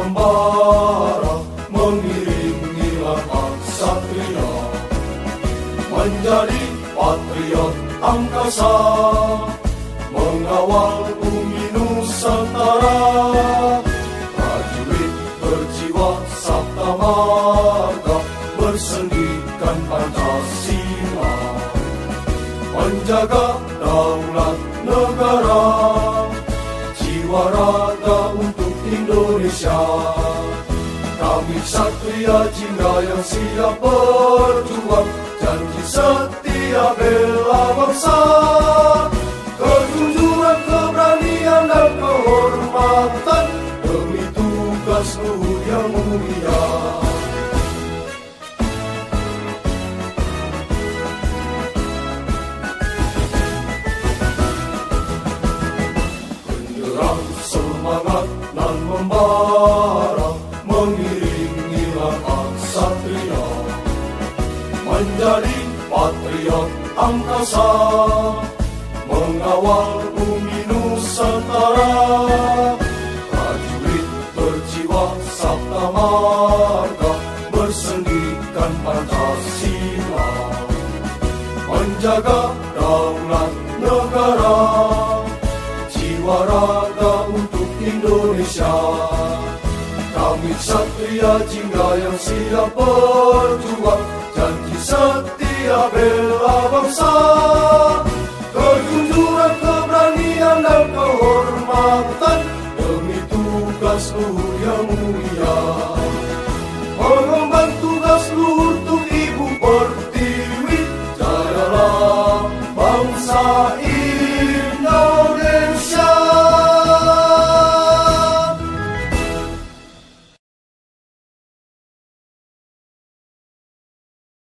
membara mengiringi langkah satria, menjadi patriot angkasa, mengawal bumi Nusantara. Prajurit berjiwa sabta marga, bersendikan Pancasila, menjaga daulat negara, jiwa raga untuk Indonesia. Kami Satria Jingga yang siap berjuang, janji setia bela bangsa, kejujuran, keberanian dan kehormatan demi tugas luhur yang mulia. Genderang semangat nan membara mengiringi langkah satria, menjadi patriot angkasa, mengawal bumi Nusantara. Prajurit berjiwa sabta marga, bersendikan Pancasila, menjaga daulat negara, jiwa raga untuk Indonesia. Kami Satria Jingga yang siap berjuang, janji setia bela bangsa,